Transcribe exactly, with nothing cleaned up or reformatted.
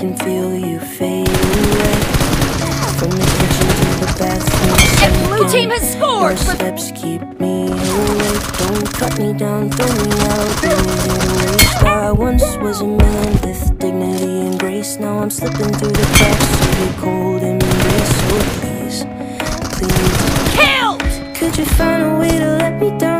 can feel you fade away. From the kitchen to the bathroom, The blue team has scored! your steps keep me awake. Don't cut me down, throw me out, losing waste. I once was a man with dignity and grace. Now I'm slipping through the cracks of your cold embrace. So please, please, Killed! could you find a way to let me down?